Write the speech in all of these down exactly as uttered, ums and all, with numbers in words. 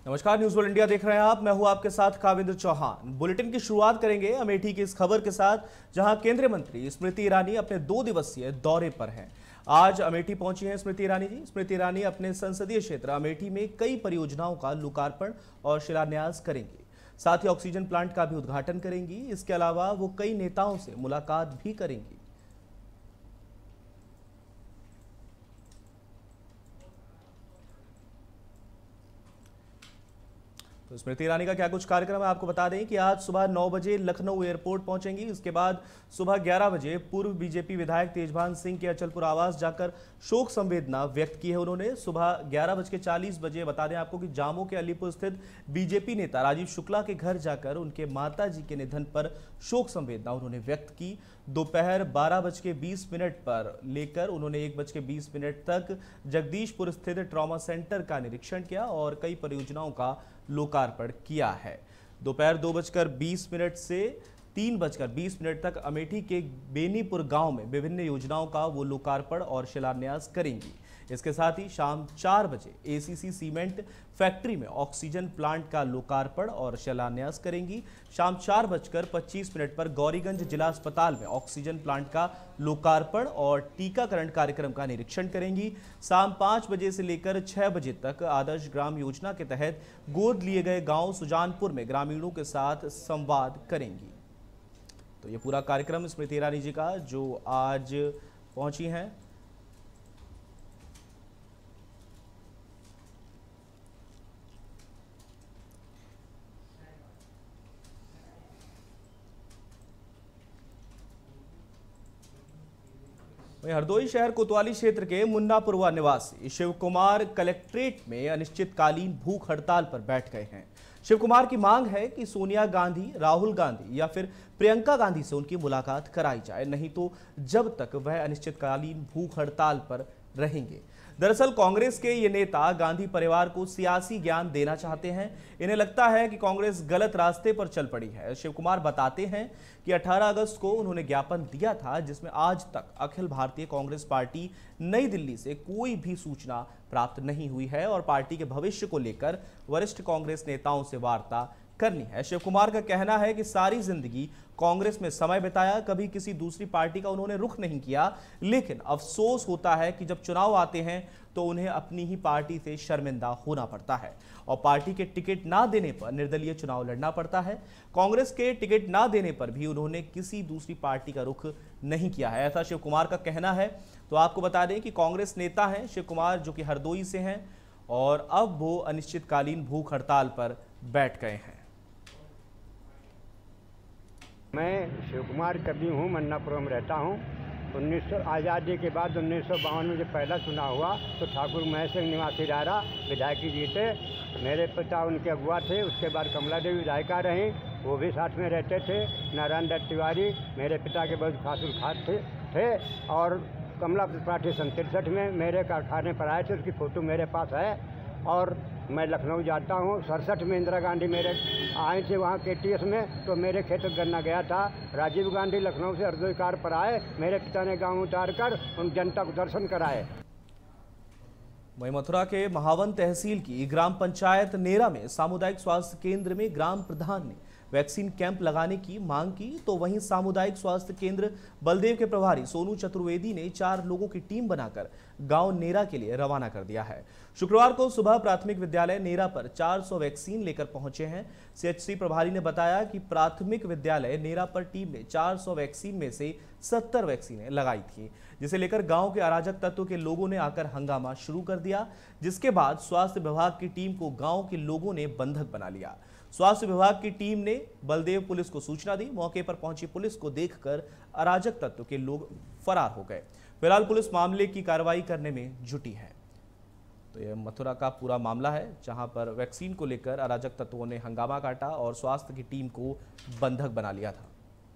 नमस्कार, news world India देख रहे हैं आप। मैं हूं आपके साथ काविंद्र चौहान। बुलेटिन की शुरुआत करेंगे अमेठी की इस खबर के साथ, जहां केंद्रीय मंत्री स्मृति ईरानी अपने दो दिवसीय दौरे पर हैं। आज अमेठी पहुंची हैं स्मृति ईरानी जी। स्मृति ईरानी अपने संसदीय क्षेत्र अमेठी में कई परियोजनाओं का लोकार्पण और शिलान्यास करेंगी। साथ ही ऑक्सीजन प्लांट का भी उद्घाटन करेंगी। इसके अलावा वो कई नेताओं से मुलाकात भी करेंगी। तो स्मृति ईरानी का क्या कुछ कार्यक्रम है, आपको बता दें कि आज सुबह नौ बजे लखनऊ एयरपोर्ट पहुंचेंगी। इसके बाद सुबह ग्यारह बजे पूर्व बीजेपी विधायक तेजभान सिंह के अचलपुर आवास जाकर शोक संवेदना व्यक्त की है उन्होंने। सुबह ग्यारह बज के चालीस बजे बता दें आपको कि जामो के अलीपुर स्थित बीजेपी नेता राजीव शुक्ला के घर जाकर उनके माता जी के निधन पर शोक संवेदना उन्होंने व्यक्त की। दोपहर बारह बज के बीस मिनट पर लेकर उन्होंने एक बज के बीस मिनट तक जगदीशपुर स्थित ट्रॉमा सेंटर का निरीक्षण किया और कई परियोजनाओं का लोकार्पण किया है। दोपहर दो बजकर बीस मिनट से तीन बजकर बीस मिनट तक अमेठी के बेनीपुर गांव में विभिन्न योजनाओं का वो लोकार्पण और शिलान्यास करेंगी। इसके साथ ही शाम चार बजे एसीसी सीमेंट फैक्ट्री में ऑक्सीजन प्लांट का लोकार्पण और शिलान्यास करेंगी। शाम चार बजकर पच्चीस मिनट पर गौरीगंज जिला अस्पताल में ऑक्सीजन प्लांट का लोकार्पण और टीकाकरण कार्यक्रम का निरीक्षण करेंगी। शाम पाँच बजे से लेकर छह बजे तक आदर्श ग्राम योजना के तहत गोद लिए गए गांव सुजानपुर में ग्रामीणों के साथ संवाद करेंगी। तो ये पूरा कार्यक्रम स्मृति ईरानी जी का जो आज पहुंची हैं। वहीं हरदोई शहर कोतवाली क्षेत्र के मुन्नापुरवा निवासी शिव कुमार कलेक्ट्रेट में अनिश्चितकालीन भूख हड़ताल पर बैठ गए हैं। शिव कुमार की मांग है कि सोनिया गांधी, राहुल गांधी या फिर प्रियंका गांधी से उनकी मुलाकात कराई जाए, नहीं तो जब तक वह अनिश्चितकालीन भूख हड़ताल पर रहेंगे। दरअसल कांग्रेस के ये नेता गांधी परिवार को सियासी ज्ञान देना चाहते हैं। इन्हें लगता है कि कांग्रेस गलत रास्ते पर चल पड़ी है। शिव कुमार बताते हैं कि अठारह अगस्त को उन्होंने ज्ञापन दिया था, जिसमें आज तक अखिल भारतीय कांग्रेस पार्टी नई दिल्ली से कोई भी सूचना प्राप्त नहीं हुई है और पार्टी के भविष्य को लेकर वरिष्ठ कांग्रेस नेताओं से वार्ता करनी है। शिव कुमार का कहना है कि सारी जिंदगी कांग्रेस में समय बिताया, कभी किसी दूसरी पार्टी का उन्होंने रुख नहीं किया, लेकिन अफसोस होता है कि जब चुनाव आते हैं तो उन्हें अपनी ही पार्टी से शर्मिंदा होना पड़ता है और पार्टी के टिकट ना देने पर निर्दलीय चुनाव लड़ना पड़ता है। कांग्रेस के टिकट ना देने पर भी उन्होंने किसी दूसरी पार्टी का रुख नहीं किया है, ऐसा शिव कुमार का कहना है। तो आपको बता दें कि कांग्रेस नेता हैं शिव कुमार, जो कि हरदोई से हैं और अब वो अनिश्चितकालीन भूख हड़ताल पर बैठ गए हैं। मैं शिव कुमार कवि हूँ, मन्नापुर में रहता हूँ। उन्नीस सौ आज़ादी के बाद उन्नीस सौ बावन में जब पहला चुनाव हुआ तो ठाकुर महेश सिंह निवासी रारा विधायक जीते। मेरे पिता उनके अगुआ थे। उसके बाद कमला देवी विधायिका रहीं, वो भी साथ में रहते थे। नारायण दत्त तिवारी मेरे पिता के बहुत खासुल खास थे, थे और कमला त्रिपाठी सन तिरसठ में मेरे कारखाने पर आए थे, उसकी फ़ोटो मेरे पास है। और मैं लखनऊ जाता हूँ। सड़सठ में इंदिरा गांधी मेरे आए थे वहाँ के टी एस में, तो मेरे खेत गन्ना गया था। राजीव गांधी लखनऊ से हरदोई कार पर आए, मेरे पिता ने गांव उतार कर उन जनता को दर्शन कराए। वहीं मथुरा के महावन तहसील की ग्राम पंचायत नेरा में सामुदायिक स्वास्थ्य केंद्र में ग्राम प्रधान ने वैक्सीन कैंप लगाने की मांग की, तो वहीं सामुदायिक स्वास्थ्य केंद्र बलदेव के प्रभारी सोनू चतुर्वेदी ने चार लोगों की टीम बनाकर गांव नेरा के लिए रवाना कर दिया है। शुक्रवार को सुबह प्राथमिक विद्यालय नेरा पर चार सौ वैक्सीन लेकर पहुंचे हैं। सीएचसी प्रभारी ने बताया कि प्राथमिक विद्यालय नेरा पर टीम ने चार सौ वैक्सीन में से सत्तर वैक्सीनें लगाई थी, जिसे लेकर गांव के अराजक तत्व के लोगों ने आकर हंगामा शुरू कर दिया, जिसके बाद स्वास्थ्य विभाग की टीम को गांव के लोगों ने बंधक बना लिया। स्वास्थ्य विभाग की टीम ने बलदेव पुलिस को सूचना दी। मौके पर पहुंची पुलिस को देखकर अराजक तत्व के लोग फरार हो गए। फिलहाल पुलिस मामले की कार्रवाई करने में जुटी है। तो यह मथुरा का पूरा मामला है, जहां पर वैक्सीन को लेकर अराजक तत्वों ने हंगामा काटा और स्वास्थ्य की टीम को बंधक बना लिया था।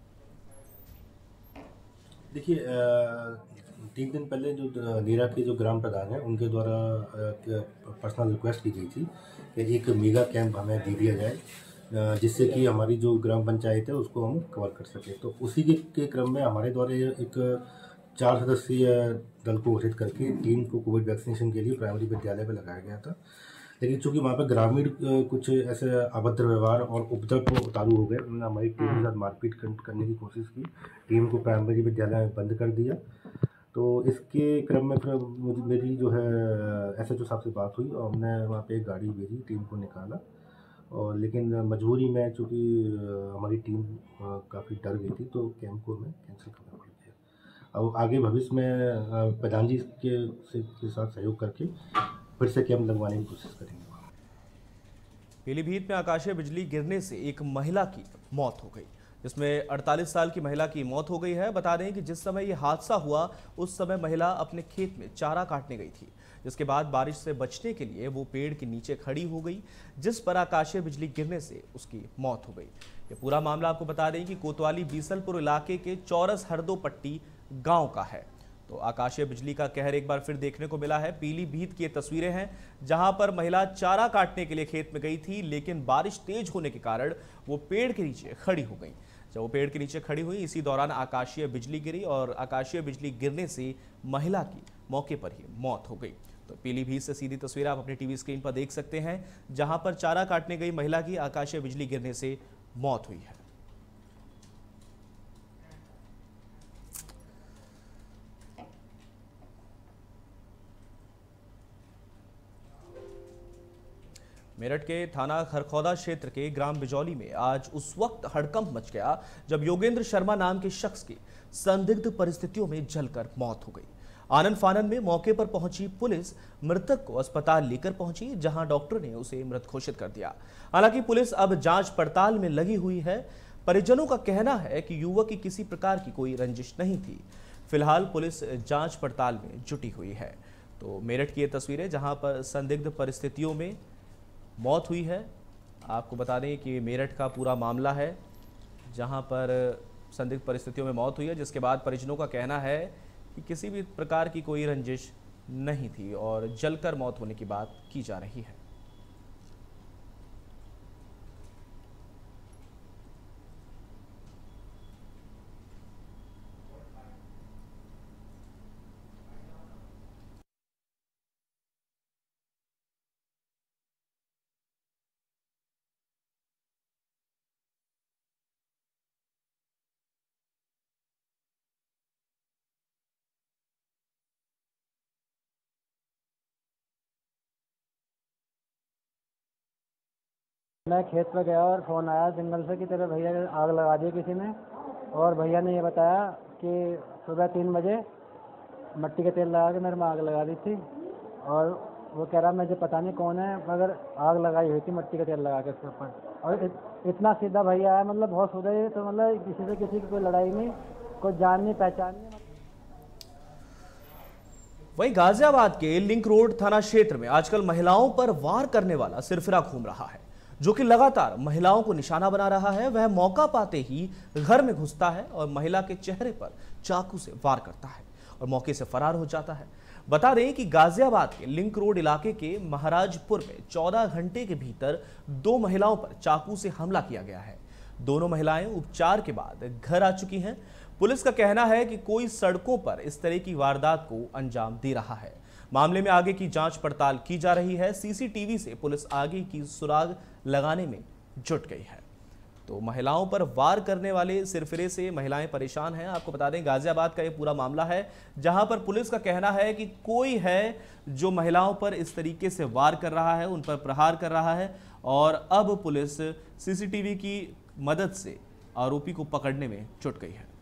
देखिए, तीन दिन पहले जो नीरा के जो ग्राम प्रधान हैं उनके द्वारा पर्सनल रिक्वेस्ट की गई थी कि एक मेगा कैंप हमें दे दिया जाए, जिससे कि हमारी जो ग्राम पंचायत है उसको हम कवर कर सकें। तो उसी के, के क्रम में हमारे द्वारा एक चार सदस्यीय दल को गठित करके टीम को कोविड वैक्सीनेशन के लिए प्राइमरी विद्यालय पर लगाया गया था। लेकिन चूंकि वहाँ पर ग्रामीण कुछ ऐसे अभद्र व्यवहार और उपद्रव को उतारू हो गए, उन्होंने हमारी टीम के साथ मारपीट करने की कोशिश की। टीम को प्राइमरी विद्यालय में बंद कर दिया। तो इसके क्रम में फिर मेरी जो है एस एच ओ साहब से बात हुई और हमने वहाँ पे एक गाड़ी भेजी, टीम को निकाला। और लेकिन मजबूरी में चूँकि हमारी टीम काफ़ी डर गई थी तो कैंप को हमें कैंसिल करना पड़ गया। अब आगे भविष्य में प्रधान जी के, के साथ सहयोग करके फिर से कैंप लगवाने की कोशिश करेंगे। पीलीभीत में आकाशीय बिजली गिरने से एक महिला की मौत हो गई, जिसमें अड़तालीस साल की महिला की मौत हो गई है। बता दें कि जिस समय यह हादसा हुआ उस समय महिला अपने खेत में चारा काटने गई थी, जिसके बाद बारिश से बचने के लिए वो पेड़ के नीचे खड़ी हो गई, जिस पर आकाशीय बिजली गिरने से उसकी मौत हो गई। ये पूरा मामला आपको बता दें कि कोतवाली बीसलपुर इलाके के चौरस हरदो पट्टी गांव का है। तो आकाशीय बिजली का कहर एक बार फिर देखने को मिला है। पीलीभीत की ये तस्वीरें हैं जहां पर महिला चारा काटने के लिए खेत में गई थी, लेकिन बारिश तेज होने के कारण वो पेड़ के नीचे खड़ी हो गई। जब वो पेड़ के नीचे खड़ी हुई, इसी दौरान आकाशीय बिजली गिरी और आकाशीय बिजली गिरने से महिला की मौके पर ही मौत हो गई। तो पीलीभीत से सीधी तस्वीर आप अपनी टीवी स्क्रीन पर देख सकते हैं, जहां पर चारा काटने गई महिला की आकाशीय बिजली गिरने से मौत हुई है। मेरठ के थाना खरखौदा क्षेत्र के ग्राम बिजौली में आज उस वक्त हड़कंप मच गया जब योगेंद्र शर्मा नाम के शख्स की संदिग्ध परिस्थितियों में जलकर मौत हो गई। आनन फानन में मौके पर पहुंची पुलिस मृतक को अस्पताल लेकर पहुंची, जहां डॉक्टर ने उसे मृत घोषित कर दिया। हालांकि पुलिस अब जांच पड़ताल में लगी हुई है। परिजनों का कहना है कि युवक की किसी प्रकार की कोई रंजिश नहीं थी। फिलहाल पुलिस जांच पड़ताल में जुटी हुई है। तो मेरठ की ये तस्वीरें जहां पर संदिग्ध परिस्थितियों में मौत हुई है। आपको बता दें कि मेरठ का पूरा मामला है जहां पर संदिग्ध परिस्थितियों में मौत हुई है, जिसके बाद परिजनों का कहना है कि किसी भी प्रकार की कोई रंजिश नहीं थी और जलकर मौत होने की बात की जा रही है। मैं खेत पर गया और फ़ोन आया जंगल से कि तेरे भैया ने आग लगा दी किसी ने। और भैया ने ये बताया कि सुबह तीन बजे मिट्टी का तेल लगा के मेरे में आग लगा दी थी। और वो कह रहा मुझे पता नहीं कौन है, मगर आग लगाई हुई थी मिट्टी का तेल लगा के उसके ऊपर। और इत, इतना सीधा भैया है, मतलब बहुत सीधा है। तो मतलब किसी से किसी की कोई लड़ाई नहीं, कोई जान नहीं पहचान नहीं। वहीं गाजियाबाद के लिंक रोड थाना क्षेत्र में आजकल महिलाओं पर वार करने वाला सिरफिरा घूम रहा है, जो कि लगातार महिलाओं को निशाना बना रहा है। वह मौका पाते ही घर में घुसता है और महिला के चेहरे पर चाकू से वार करता है और मौके से फरार हो जाता है। बता दें कि गाजियाबाद के लिंक रोड इलाके के महाराजपुर में चौदह घंटे के भीतर दो महिलाओं पर चाकू से हमला किया गया है। दोनों महिलाएं उपचार के बाद घर आ चुकी हैं। पुलिस का कहना है कि कोई सड़कों पर इस तरह की वारदात को अंजाम दे रहा है। मामले में आगे की जांच पड़ताल की जा रही है। सीसीटीवी से पुलिस आगे की सुराग लगाने में जुट गई है। तो महिलाओं पर वार करने वाले सिरफिरे से महिलाएं परेशान हैं। आपको बता दें गाजियाबाद का ये पूरा मामला है, जहां पर पुलिस का कहना है कि कोई है जो महिलाओं पर इस तरीके से वार कर रहा है, उन पर प्रहार कर रहा है। और अब पुलिस सीसीटीवी की मदद से आरोपी को पकड़ने में जुट गई है।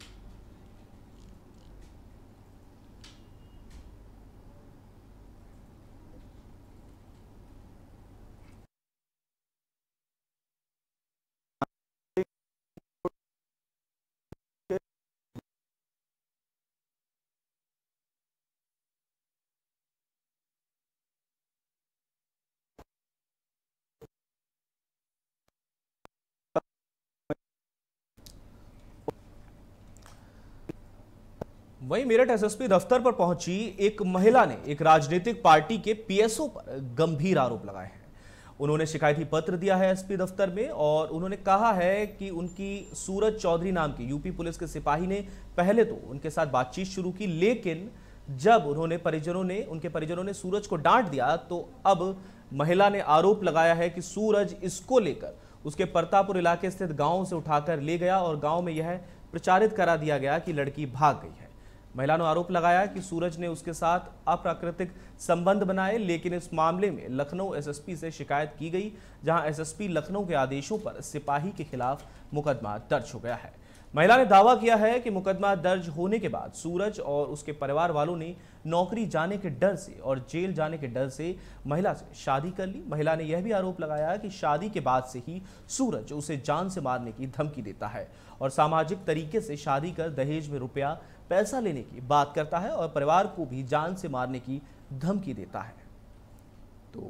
वहीं मेरठ एसएसपी दफ्तर पर पहुंची एक महिला ने एक राजनीतिक पार्टी के पीएसओ पर गंभीर आरोप लगाए हैं। उन्होंने शिकायती पत्र दिया है एसपी दफ्तर में और उन्होंने कहा है कि उनकी सूरज चौधरी नाम की यूपी पुलिस के सिपाही ने पहले तो उनके साथ बातचीत शुरू की, लेकिन जब उन्होंने परिजनों ने उनके परिजनों ने सूरज को डांट दिया तो अब महिला ने आरोप लगाया है कि सूरज इसको लेकर उसके परतापुर इलाके स्थित गांव से उठाकर ले गया और गांव में यह प्रचारित करा दिया गया कि लड़की भाग गई है। महिला ने आरोप लगाया कि सूरज ने उसके साथ अप्राकृतिक संबंध बनाए, लेकिन इस मामले में लखनऊ एसएसपी से शिकायत की गई, जहां एसएसपी लखनऊ के आदेशों पर सिपाही के खिलाफ मुकदमा दर्ज हो गया है। महिला ने दावा किया है कि मुकदमा दर्ज होने के बाद सूरज और उसके परिवार वालों ने नौकरी जाने के डर से और जेल जाने के डर से महिला से शादी कर ली। महिला ने यह भी आरोप लगाया कि शादी के बाद से ही सूरज उसे जान से मारने की धमकी देता है और सामाजिक तरीके से शादी कर दहेज में रुपया पैसा लेने की बात करता है और परिवार को भी जान से मारने की धमकी देता है। तो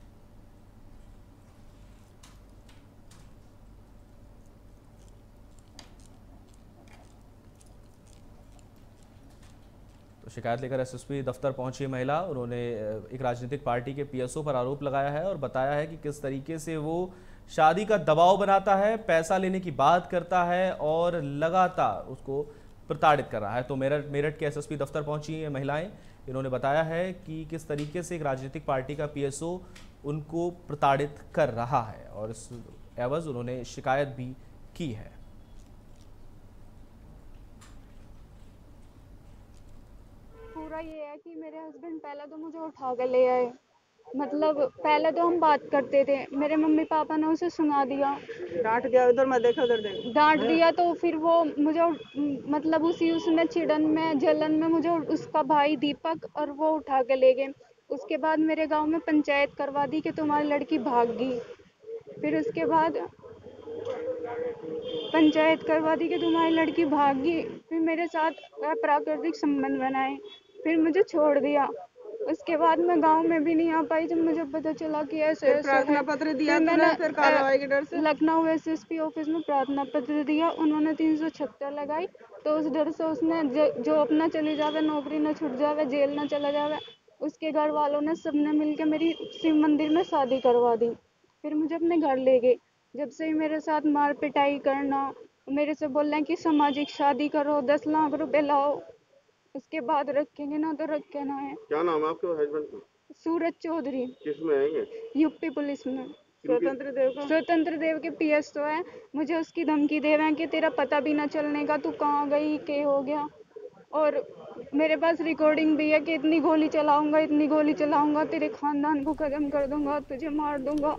तो शिकायत लेकर एसएसपी दफ्तर पहुंची महिला। उन्होंने एक राजनीतिक पार्टी के पीएसओ पर आरोप लगाया है और बताया है कि किस तरीके से वो शादी का दबाव बनाता है, पैसा लेने की बात करता है और लगातार उसको प्रताड़ित कर रहा है। तो मेरठ मेरठ के एसएसपी दफ्तर पहुंची हैं महिलाएं। इन्होंने बताया है कि किस तरीके से एक राजनीतिक पार्टी का पीएसओ उनको प्रताड़ित कर रहा है और इस एवज उन्होंने शिकायत भी की है। पूरा ये है कि मेरे हस्बैंड पहले तो मुझे उठा कर ले आए, मतलब पहले तो हम बात करते थे, मेरे मम्मी पापा ने उसे सुना दिया, डांट दिया, उधर मैं देखा उधर देख डांट दिया। तो फिर वो मुझे मतलब उसी उसमें चिड़न में जलन में मुझे उसका भाई दीपक और वो उठा के ले गए। उसके बाद मेरे गांव में पंचायत करवा दी कि तुम्हारी लड़की भाग गई। फिर उसके बाद पंचायत करवा दी कि तुम्हारी लड़की भाग गई। फिर मेरे साथ अप्राकृतिक संबंध बनाए, फिर मुझे छोड़ दिया। उसके बाद मैं गांव में भी नहीं आ पाई जब मुझे पता चला कि ऐसे ऐसे प्रार्थना पत्र दिया फिर मैंने, फिर कार्रवाई के डर से लखनऊ एसएसपी ऑफिस में प्रार्थना पत्र दिया। उन्होंने तीन सौ छहत्तर लगाई, तो उस डर से उसने जो अपना चली जावे, नौकरी न छूट जावे, जेल न चला जावे, उसके घर वालों ने सबने मिलकर मेरी शिव मंदिर में शादी करवा दी। फिर मुझे अपने घर ले गए। जब से ही मेरे साथ मार पिटाई करना, मेरे से बोल रहे हैं कि सामाजिक शादी करो, दस लाख रुपए लाओ, उसके बाद रखेंगे ना तो रखे ना है। क्या नाम है आपके हस्बैंड का? सूरज चौधरी। किस में है ये? यूपी पुलिस में। स्वतंत्र देव का स्वतंत्र देव के पीएसओ है। मुझे उसकी धमकी दे रहे हैं कि तेरा पता भी ना चलने का, तू कहाँ गई, क्या हो गया। और मेरे पास रिकॉर्डिंग भी है कि इतनी गोली चलाऊंगा, इतनी गोली चलाऊंगा, तेरे खानदान को खत्म कर दूंगा, तुझे मार दूंगा।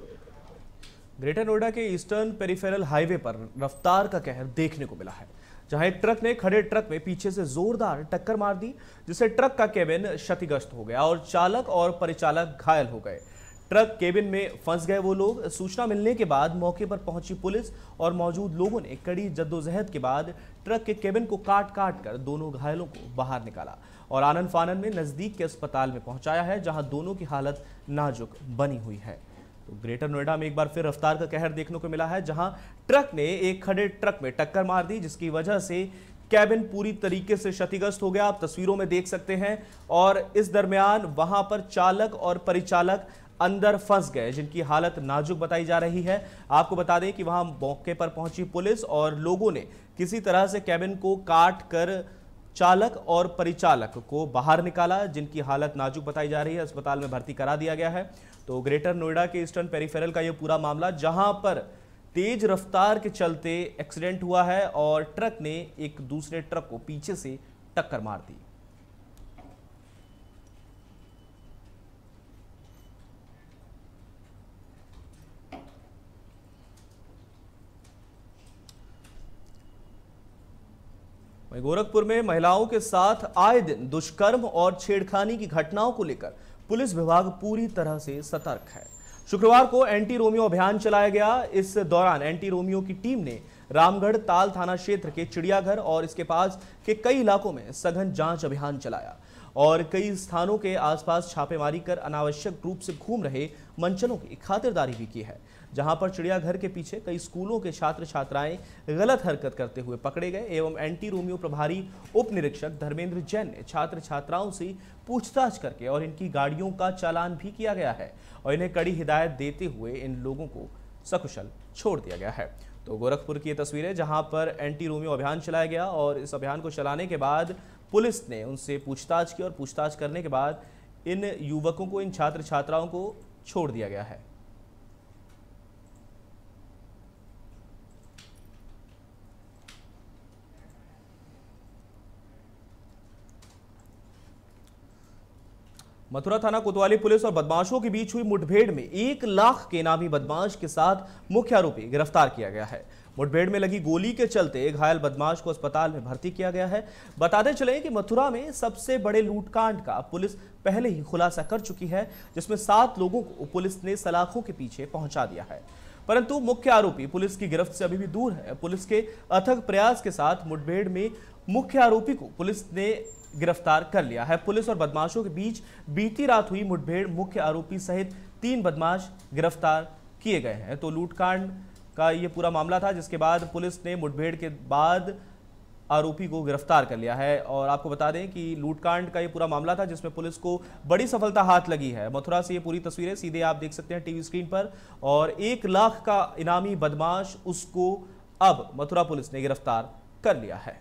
ग्रेटर नोएडा के ईस्टर्न पेरिफेरल हाईवे पर रफ्तार का कहर देखने को मिला है, जहां एक ट्रक ने खड़े ट्रक में पीछे से जोरदार टक्कर मार दी, जिससे ट्रक का केबिन क्षतिग्रस्त हो गया और चालक और परिचालक घायल हो गए। ट्रक केबिन में फंस गए वो लोग। सूचना मिलने के बाद मौके पर पहुंची पुलिस और मौजूद लोगों ने कड़ी जद्दोजहद के बाद ट्रक के केबिन को काट काट कर दोनों घायलों को बाहर निकाला और आनन फानन में नजदीक के अस्पताल में पहुंचाया है, जहां दोनों की हालत नाजुक बनी हुई है। तो ग्रेटर नोएडा में एक बार फिर रफ्तार का कहर देखने को मिला है, जहां ट्रक ने एक खड़े ट्रक में टक्कर मार दी, जिसकी वजह से कैबिन पूरी तरीके से क्षतिग्रस्त हो गया। आप तस्वीरों में देख सकते हैं। और इस दरमियान वहां पर चालक और परिचालक अंदर फंस गए, जिनकी हालत नाजुक बताई जा रही है। आपको बता दें कि वहां मौके पर पहुंची पुलिस और लोगों ने किसी तरह से कैबिन को काट कर चालक और परिचालक को बाहर निकाला, जिनकी हालत नाजुक बताई जा रही है। अस्पताल में भर्ती करा दिया गया है। तो ग्रेटर नोएडा के ईस्टर्न पेरिफेरल का यह पूरा मामला, जहां पर तेज रफ्तार के चलते एक्सीडेंट हुआ है और ट्रक ने एक दूसरे ट्रक को पीछे से टक्कर मार दी। वहीं गोरखपुर में महिलाओं के साथ आए दिन दुष्कर्म और छेड़खानी की घटनाओं को लेकर पुलिस विभाग पूरी तरह से सतर्क है। शुक्रवार को एंटी रोमियो अभियान चलाया गया। इस दौरान एंटी रोमियो की टीम ने रामगढ़ ताल थाना क्षेत्र के चिड़ियाघर और इसके पास के कई इलाकों में सघन जांच अभियान चलाया और कई स्थानों के आसपास छापेमारी कर अनावश्यक रूप से घूम रहे मंचलों की खातिरदारी भी की है। जहां पर चिड़ियाघर के पीछे कई स्कूलों के छात्र छात्राएं गलत हरकत करते हुए पकड़े गए एवं एंटी रोमियो प्रभारी उप निरीक्षक धर्मेंद्र जैन ने छात्र छात्राओं से पूछताछ करके और इनकी गाड़ियों का चालान भी किया गया है और इन्हें कड़ी हिदायत देते हुए इन लोगों को सकुशल छोड़ दिया गया है। तो गोरखपुर की ये तस्वीरें, जहां पर एंटी रोमियो अभियान चलाया गया और इस अभियान को चलाने के बाद पुलिस ने उनसे पूछताछ की और पूछताछ करने के बाद इन युवकों को, इन छात्र छात्राओं को छोड़ दिया गया है। मथुरा थाना कोतवाली पुलिस और बदमाशों के बीच हुई मुठभेड़ में एक लाख के इनामी बदमाश के साथ मुख्य आरोपी गिरफ्तार किया गया है। मुठभेड़ में लगी गोली के चलते घायल बदमाश को अस्पताल में भर्ती किया गया है। बताते चले कि मथुरा में सबसे बड़े लूटकांड का पुलिस पहले ही खुलासा कर चुकी है, जिसमें सात लोगों को पुलिस ने सलाखों के पीछे पहुंचा दिया है, परंतु मुख्य आरोपी पुलिस की गिरफ्त से अभी भी दूर है। पुलिस के अथक प्रयास के साथ मुठभेड़ में मुख्य आरोपी को पुलिस ने गिरफ्तार कर लिया है। पुलिस और बदमाशों के बीच बीती रात हुई मुठभेड़, मुख्य आरोपी सहित तीन बदमाश गिरफ्तार किए गए हैं। तो लूटकांड का ये पूरा मामला था, जिसके बाद पुलिस ने मुठभेड़ के बाद आरोपी को गिरफ्तार कर लिया है। और आपको बता दें कि लूटकांड का ये पूरा मामला था जिसमें पुलिस को बड़ी सफलता हाथ लगी है। मथुरा से ये पूरी तस्वीरें सीधे आप देख सकते हैं टीवी स्क्रीन पर, और एक लाख का इनामी बदमाश, उसको अब मथुरा पुलिस ने गिरफ्तार कर लिया है।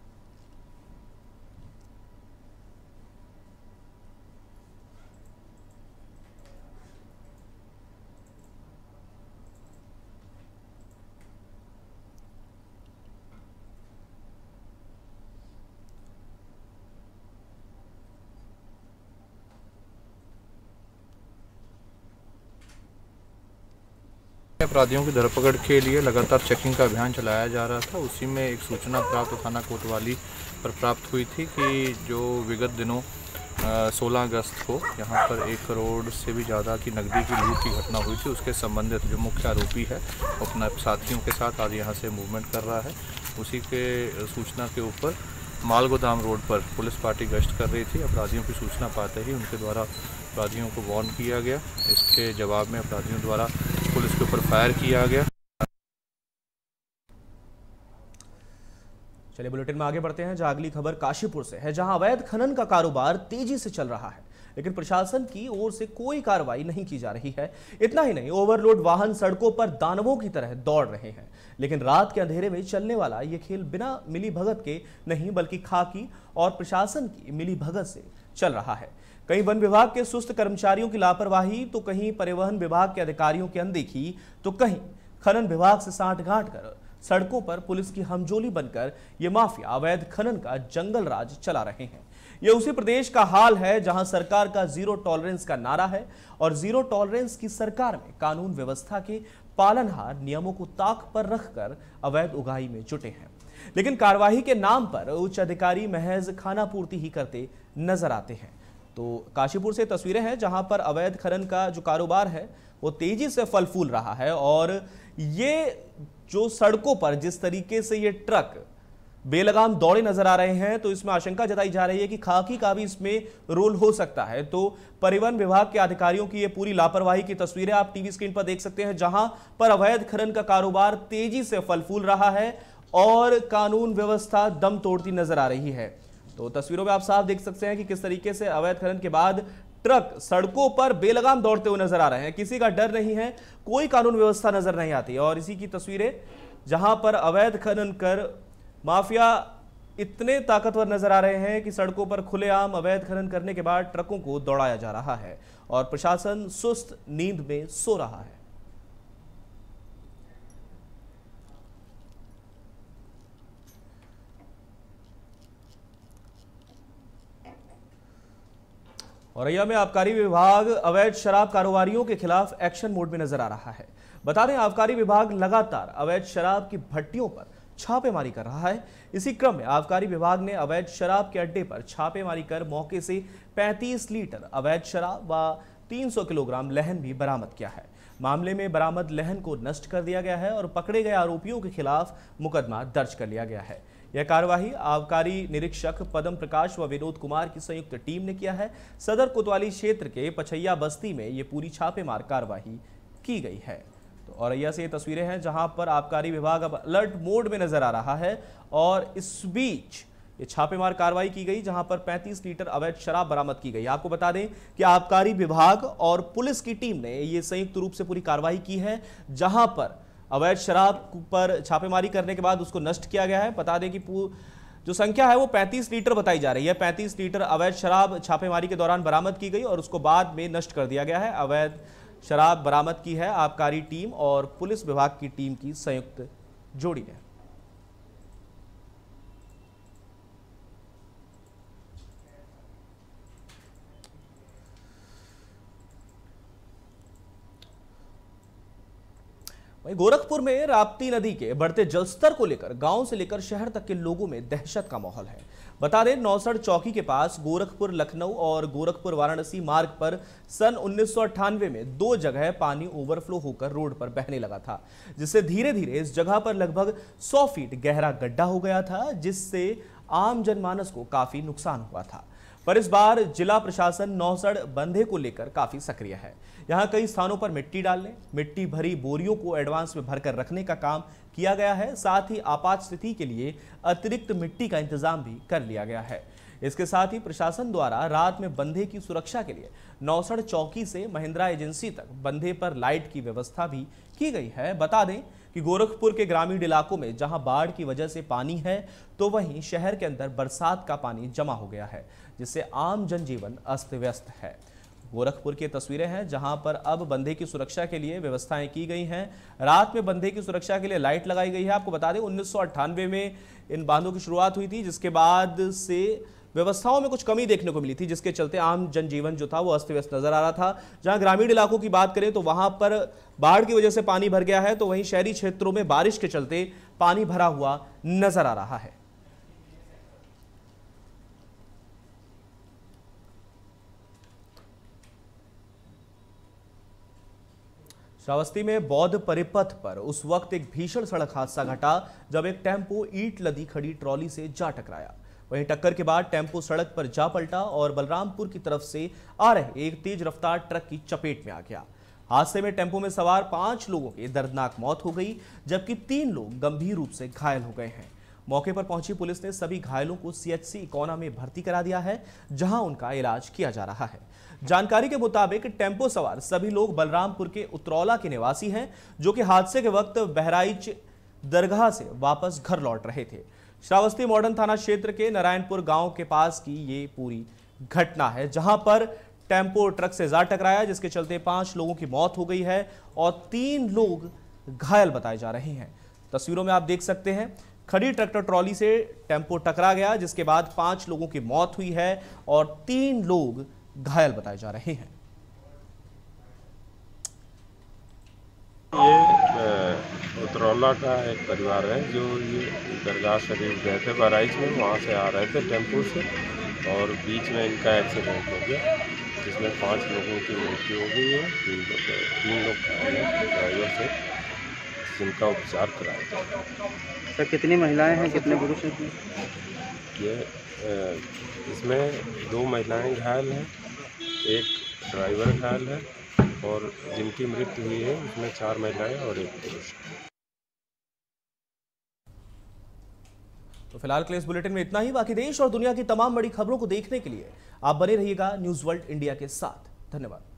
अपराधियों की धरपकड़ के लिए लगातार चेकिंग का अभियान चलाया जा रहा था। उसी में एक सूचना प्राप्त थाना कोतवाली पर प्राप्त हुई थी कि जो विगत दिनों सोलह अगस्त को यहाँ पर एक करोड़ से भी ज़्यादा की नकदी की लूट की घटना हुई थी। उसके संबंधित जो मुख्य आरोपी है अपने साथियों के साथ आज यहाँ से मूवमेंट कर रहा है। उसी के सूचना के ऊपर माल गोदाम रोड पर पुलिस पार्टी गश्त कर रही थी। अपराधियों की सूचना पाते ही उनके द्वारा अपराधियों को वार्न किया गया। इसके जवाब में अपराधियों द्वारा पुलिस के ऊपर फायर किया गया। चलिए बुलेटिन में आगे बढ़ते हैं, जहां अगली खबर काशीपुर से है, जहां अवैध खनन का कारोबार तेजी से चल रहा है, लेकिन प्रशासन की ओर से कोई कार्रवाई नहीं की जा रही है। इतना ही नहीं, ओवरलोड वाहन सड़कों पर दानवों की तरह दौड़ रहे हैं, लेकिन रात के अंधेरे में चलने वाला ये खेल बिना मिली भगत के नहीं, बल्कि खाकी और प्रशासन की मिली भगत से चल रहा है। कहीं वन विभाग के सुस्त कर्मचारियों की लापरवाही, तो कहीं परिवहन विभाग के अधिकारियों की अनदेखी, तो कहीं खनन विभाग से सांठगांठ कर सड़कों पर पुलिस की हमजोली बनकर ये माफिया अवैध खनन का जंगल राज चला रहे हैं। यह उसी प्रदेश का हाल है जहां सरकार का जीरो टॉलरेंस का नारा है, और जीरो टॉलरेंस की सरकार में कानून व्यवस्था के पालनहार नियमों को ताक पर रखकर अवैध उगाही में जुटे हैं। लेकिन कार्यवाही के नाम पर उच्च अधिकारी महज खानापूर्ति ही करते नजर आते हैं। तो काशीपुर से तस्वीरें हैं जहां पर अवैध खनन का जो कारोबार है वो तेजी से फल फूल रहा है, और ये जो सड़कों पर जिस तरीके से ये ट्रक बेलगाम दौड़े नजर आ रहे हैं, तो इसमें आशंका जताई जा रही है कि खाकी का भी इसमें रोल हो सकता है। तो परिवहन विभाग के अधिकारियों की ये पूरी लापरवाही की तस्वीरें आप टीवी स्क्रीन पर देख सकते हैं, जहां पर अवैध खनन का कारोबार तेजी से फल फूल रहा है और कानून व्यवस्था दम तोड़ती नजर आ रही है। तो तस्वीरों में आप साफ देख सकते हैं कि किस तरीके से अवैध खनन के बाद ट्रक सड़कों पर बेलगाम दौड़ते हुए नजर आ रहे हैं। किसी का डर नहीं है, कोई कानून व्यवस्था नजर नहीं आती। और इसी की तस्वीरें जहां पर अवैध खनन कर माफिया इतने ताकतवर नजर आ रहे हैं कि सड़कों पर खुलेआम अवैध खनन करने के बाद ट्रकों को दौड़ाया जा रहा है और प्रशासन सुस्त नींद में सो रहा है। औरैया में आबकारी विभाग अवैध शराब कारोबारियों के खिलाफ एक्शन मोड में नजर आ रहा है। बता दें, आबकारी विभाग लगातार अवैध शराब की भट्टियों पर छापेमारी कर रहा है। इसी क्रम में आबकारी विभाग ने अवैध शराब के अड्डे पर छापेमारी कर मौके से पैंतीस लीटर अवैध शराब व तीन सौ किलोग्राम लहन भी बरामद किया है। मामले में बरामद लहन को नष्ट कर दिया गया है और पकड़े गए आरोपियों के खिलाफ मुकदमा दर्ज कर लिया गया है। यह कार्यवाही आबकारी निरीक्षक पदम प्रकाश व विनोद कुमार की संयुक्त टीम ने किया है। सदर कोतवाली क्षेत्र के पछैया बस्ती में ये पूरी छापेमार कार्यवाही की गई है। तो औरैया से ये तस्वीरें हैं जहां पर आबकारी विभाग अब अलर्ट मोड में नजर आ रहा है, और इस बीच ये छापेमार कार्रवाई की गई जहां पर पैंतीस लीटर अवैध शराब बरामद की गई। आपको बता दें कि आबकारी विभाग और पुलिस की टीम ने ये संयुक्त रूप से पूरी कार्रवाई की है, जहां पर अवैध शराब पर छापेमारी करने के बाद उसको नष्ट किया गया है। बता दें कि जो संख्या है वो पैंतीस लीटर बताई जा रही है। पैंतीस लीटर अवैध शराब छापेमारी के दौरान बरामद की गई और उसको बाद में नष्ट कर दिया गया है। अवैध शराब बरामद की है आबकारी टीम और पुलिस विभाग की टीम की संयुक्त जोड़ी ने। वहीं गोरखपुर में राप्ती नदी के बढ़ते जलस्तर को लेकर गांव से लेकर शहर तक के लोगों में दहशत का माहौल है। बता दें, नौसड़ चौकी के पास गोरखपुर लखनऊ और गोरखपुर वाराणसी मार्ग पर सन उन्नीस सौ अट्ठानवे में दो जगह पानी ओवरफ्लो होकर रोड पर बहने लगा था, जिससे धीरे धीरे इस जगह पर लगभग सौ फीट गहरा गड्ढा हो गया था, जिससे आम जनमानस को काफी नुकसान हुआ था। पर इस बार जिला प्रशासन नौसड़ बंधे को लेकर काफी सक्रिय है। यहां कई स्थानों पर मिट्टी डालने, मिट्टी भरी बोरियों को एडवांस में भरकर रखने का काम किया गया है। साथ ही आपात स्थिति के लिए अतिरिक्त मिट्टी का इंतजाम भी कर लिया गया है। इसके साथ ही प्रशासन द्वारा रात में बंधे की सुरक्षा के लिए नौसड़ चौकी से महिंद्रा एजेंसी तक बंधे पर लाइट की व्यवस्था भी की गई है। बता दें कि गोरखपुर के ग्रामीण इलाकों में जहां बाढ़ की वजह से पानी है, तो वहीं शहर के अंदर बरसात का पानी जमा हो गया है, जिससे आम जनजीवन अस्त व्यस्त है। गोरखपुर की तस्वीरें हैं जहां पर अब बंधे की सुरक्षा के लिए व्यवस्थाएं की गई हैं। रात में बंधे की सुरक्षा के लिए लाइट लगाई गई है। आपको बता दें, उन्नीस सौ अट्ठानवे में इन बांधों की शुरुआत हुई थी, जिसके बाद से व्यवस्थाओं में कुछ कमी देखने को मिली थी, जिसके चलते आम जनजीवन जो था वो अस्त व्यस्त नजर आ रहा था। जहां ग्रामीण इलाकों की बात करें तो वहां पर बाढ़ की वजह से पानी भर गया है, तो वहीं शहरी क्षेत्रों में बारिश के चलते पानी भरा हुआ नजर आ रहा है। श्रावस्ती में बौद्ध परिपथ पर उस वक्त एक भीषण सड़क हादसा घटा जब एक टेम्पो ईंट लदी खड़ी ट्रॉली से जा टकराया। वहीं टक्कर के बाद टेम्पो सड़क पर जा पलटा और बलरामपुर की तरफ से आ रहे एक तेज रफ्तार ट्रक की चपेट में आ गया। हादसे में टेम्पो में सवार पांच लोगों की दर्दनाक मौत हो गई, जबकि तीन लोग गंभीर रूप से घायल हो गए हैं। मौके पर पहुंची पुलिस ने सभी घायलों को सीएचसी इकोना में भर्ती करा दिया है, जहां उनका इलाज किया जा रहा है। जानकारी के मुताबिक टेम्पो सवार सभी लोग बलरामपुर के उतरौला के निवासी हैं, जो कि हादसे के वक्त बहराइच दरगाह से वापस घर लौट रहे थे। श्रावस्ती मॉडर्न थाना क्षेत्र के नारायणपुर गांव के पास की ये पूरी घटना है, जहां पर टेम्पो ट्रक से जा टकराया, जिसके चलते पांच लोगों की मौत हो गई है और तीन लोग घायल बताए जा रहे हैं। तस्वीरों में आप देख सकते हैं, खड़ी ट्रैक्टर ट्रॉली से टेम्पो टकरा गया, जिसके बाद पांच लोगों की मौत हुई है और तीन लोग घायल बताए जा रहे हैं। ये उतरौला का एक परिवार है जो ये दरगाह शरीफ गए थे बहराइच में, वहाँ से आ रहे थे टेम्पो से और बीच में इनका एक्सीडेंट हो गया, जिसमें पांच लोगों की मृत्यु हो गई है, तीन लोग तीन लोग घायल हैं ड्राइवर से, जिनका उपचार कराया जाए। सर, कितनी महिलाएं हैं, कितने पुरुष हैं? ये इसमें दो महिलाएं घायल हैं, एक ड्राइवर घायल है और जिनकी मृत्यु हुई है उसमें चार महिलाएं और एक पुरुष। तो फिलहाल के लिए इस बुलेटिन में इतना ही। बाकी देश और दुनिया की तमाम बड़ी खबरों को देखने के लिए आप बने रहिएगा न्यूज़ वर्ल्ड इंडिया के साथ। धन्यवाद।